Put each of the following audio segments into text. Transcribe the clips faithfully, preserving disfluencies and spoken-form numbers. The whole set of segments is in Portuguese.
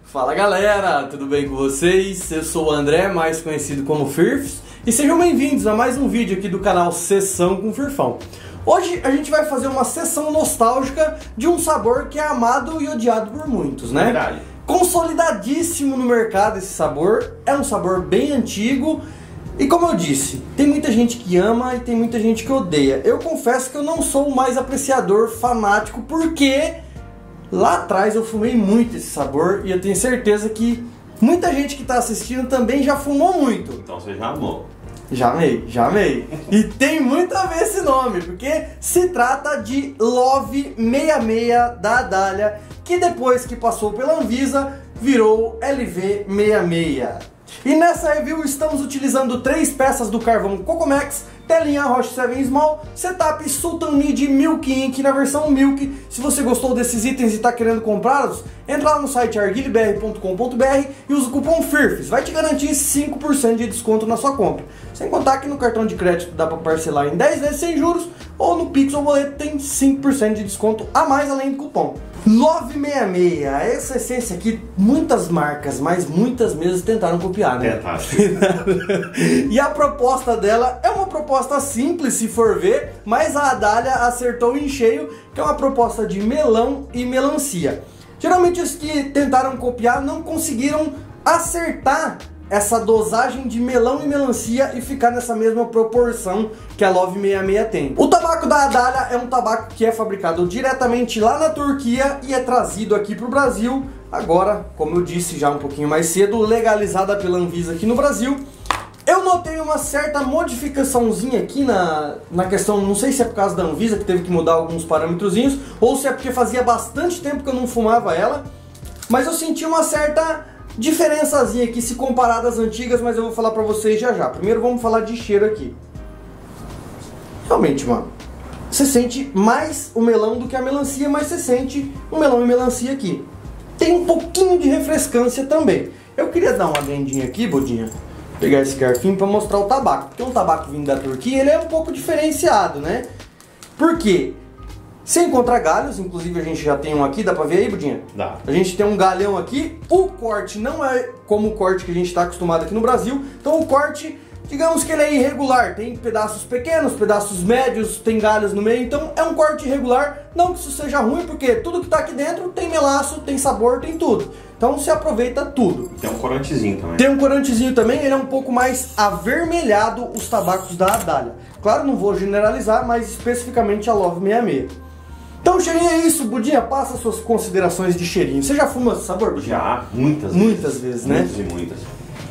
Fala galera, tudo bem com vocês? Eu sou o André, mais conhecido como Firfs, e sejam bem-vindos a mais um vídeo aqui do canal Sessão com Firfão. Hoje a gente vai fazer uma sessão nostálgica de um sabor que é amado e odiado por muitos, né? Verdade. Consolidadíssimo no mercado esse sabor, é um sabor bem antigo e, como eu disse, tem muita gente que ama e tem muita gente que odeia. Eu confesso que eu não sou o mais apreciador fanático porque lá atrás eu fumei muito esse sabor e eu tenho certeza que muita gente que está assistindo também já fumou muito. Então você já amou. Já amei, já amei. E tem muito a ver esse nome, porque se trata de Love sessenta e seis da Adalia, que depois que passou pela Anvisa, virou L V sessenta e seis. E nessa review estamos utilizando três peças do carvão Cocomex, telinha Roche sete Small, setup Sultan Mid Milk Ink na versão Milk. Se você gostou desses itens e está querendo comprá-los, entra lá no site arguile b r ponto com ponto b r e usa o cupom FIRFS, vai te garantir cinco por cento de desconto na sua compra. Sem contar que no cartão de crédito dá para parcelar em dez vezes sem juros, ou no Pix ou boleto tem cinco por cento de desconto a mais além do cupom. Love sessenta e seis, essa essência aqui, muitas marcas, mas muitas mesmo tentaram copiar, né? Tentaram. E a proposta dela é uma proposta simples, se for ver, mas a Adalia acertou em cheio, que é uma proposta de melão e melancia. Geralmente os que tentaram copiar não conseguiram acertar essa dosagem de melão e melancia e ficar nessa mesma proporção que a Love sessenta e seis tem. O tabaco da Adalia é um tabaco que é fabricado diretamente lá na Turquia e é trazido aqui para o Brasil. Agora, como eu disse já um pouquinho mais cedo, legalizada pela Anvisa aqui no Brasil. Eu notei uma certa modificaçãozinha aqui na, na questão, não sei se é por causa da Anvisa que teve que mudar alguns parâmetrozinhos, ou se é porque fazia bastante tempo que eu não fumava ela, mas eu senti uma certa diferençazinha aqui se comparada às antigas, mas eu vou falar pra vocês já já. Primeiro vamos falar de cheiro aqui. Realmente, mano, você sente mais o melão do que a melancia, mas você sente o melão e melancia aqui. Tem um pouquinho de refrescância também. Eu queria dar uma adendinha aqui, Bodinha, pegar esse garfinho pra mostrar o tabaco, porque um tabaco vindo da Turquia, ele é um pouco diferenciado, né? Por quê? Você encontra galhos, inclusive a gente já tem um aqui, dá pra ver aí, Budinha? Dá. A gente tem um galhão aqui, o corte não é como o corte que a gente está acostumado aqui no Brasil, então o corte, digamos que ele é irregular, tem pedaços pequenos, pedaços médios, tem galhos no meio, então é um corte irregular, não que isso seja ruim, porque tudo que tá aqui dentro tem melaço, tem sabor, tem tudo, então você aproveita tudo. Tem um corantezinho também. Tem um corantezinho também, ele é um pouco mais avermelhado os tabacos da Adalia. Claro, não vou generalizar, mas especificamente a Love sessenta e seis. Então o cheirinho é isso, Budinha, passa suas considerações de cheirinho. Você já fuma esse sabor, Budinha? Já, muitas vezes. Muitas vezes, né? Muitas e muitas.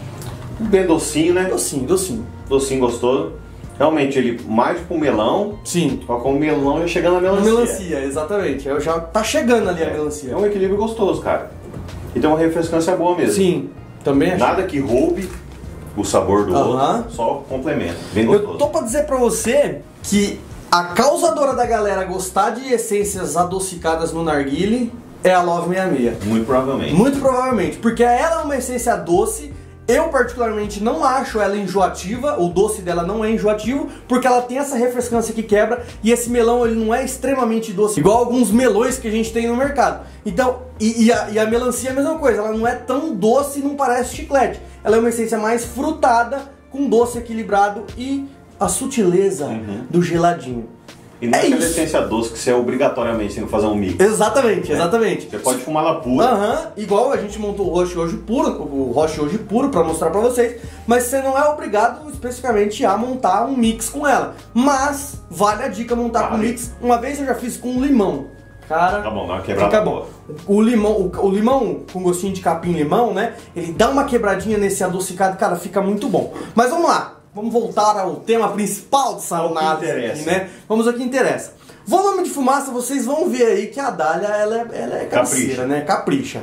Bem docinho, né? Docinho, docinho. Docinho gostoso. Realmente ele mais pro melão. Sim. Só com o melão já chegando na melancia. Melancia, exatamente. Eu já tá chegando ali é. a melancia. É um equilíbrio gostoso, cara. E tem uma refrescância boa mesmo. Sim, também acho. Nada que roube o sabor do Aham. outro, só complementa. Bem gostoso. Eu tô pra dizer pra você que a causadora da galera gostar de essências adocicadas no narguile é a Love sessenta e seis. Muito provavelmente. Muito provavelmente, porque ela é uma essência doce. Eu particularmente não acho ela enjoativa, o doce dela não é enjoativo, porque ela tem essa refrescância que quebra, e esse melão ele não é extremamente doce, igual alguns melões que a gente tem no mercado. Então, e, e, a, e a melancia é a mesma coisa, ela não é tão doce e não parece chiclete. Ela é uma essência mais frutada, com doce equilibrado e a sutileza uhum. do geladinho. E não é, É aquela isso. essência doce que você obrigatoriamente tem que fazer um mix. Exatamente, exatamente. Você pode fumar ela pura. Aham, uhum, igual a gente montou o Roche hoje puro, o Roche hoje puro pra mostrar pra vocês, mas você não é obrigado especificamente a montar um mix com ela. Mas vale a dica montar vale. com mix. Uma vez eu já fiz com limão. Cara, tá bom, dá uma quebrada fica boa. bom. O limão, o, o limão com gostinho de capim-limão, né? Ele dá uma quebradinha nesse adocicado, cara, fica muito bom. Mas vamos lá, vamos voltar ao tema principal dessa análise aqui, né? Vamos ao que interessa. Volume de fumaça, vocês vão ver aí que a Adalia, ela é, ela é canseira, né? Capricha.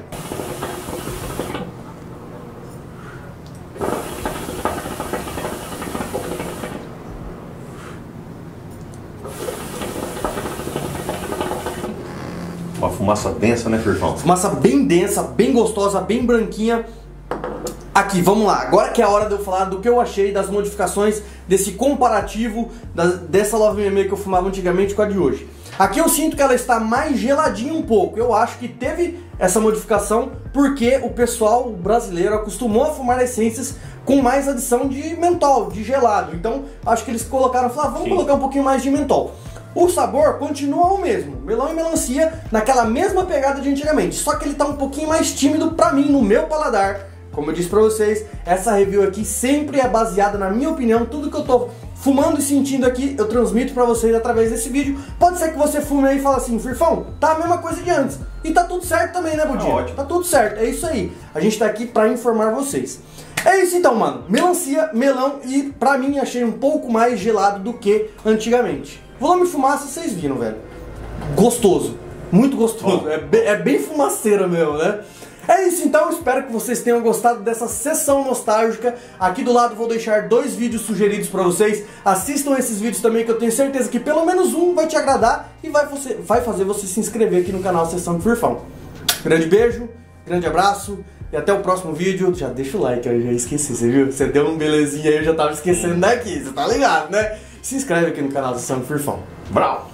Uma fumaça densa, né, Firfão? Fumaça bem densa, bem gostosa, bem branquinha. Aqui, vamos lá. Agora que é a hora de eu falar do que eu achei das modificações desse comparativo da, dessa Love sessenta e seis que eu fumava antigamente com a de hoje. Aqui eu sinto que ela está mais geladinha um pouco. Eu acho que teve essa modificação porque o pessoal brasileiro acostumou a fumar essências com mais adição de mentol, de gelado. Então acho que eles colocaram, falaram, vamos Sim. colocar um pouquinho mais de mentol. O sabor continua o mesmo, melão e melancia naquela mesma pegada de antigamente, só que ele tá um pouquinho mais tímido pra mim, no meu paladar. Como eu disse pra vocês, essa review aqui sempre é baseada na minha opinião, tudo que eu tô fumando e sentindo aqui, eu transmito pra vocês através desse vídeo. Pode ser que você fume aí e fale assim, Firfão, tá a mesma coisa de antes. E tá tudo certo também, né, Budinha? Tá, tá tudo certo, é isso aí. A gente tá aqui pra informar vocês. É isso então, mano. Melancia, melão e pra mim achei um pouco mais gelado do que antigamente. Volume de fumaça, vocês viram, velho. Gostoso. Muito gostoso. É, be é bem fumaceiro mesmo, né? É isso então, espero que vocês tenham gostado dessa sessão nostálgica. Aqui do lado vou deixar dois vídeos sugeridos pra vocês. Assistam esses vídeos também, que eu tenho certeza que pelo menos um vai te agradar e vai, você, vai fazer você se inscrever aqui no canal Sessão do Firfão. Grande beijo, grande abraço e até o próximo vídeo. Já deixa o like, eu já esqueci, você viu? Você deu um belezinha aí, eu já tava esquecendo daqui, você tá ligado, né? Se inscreve aqui no canal Sessão do Firfão. Brau!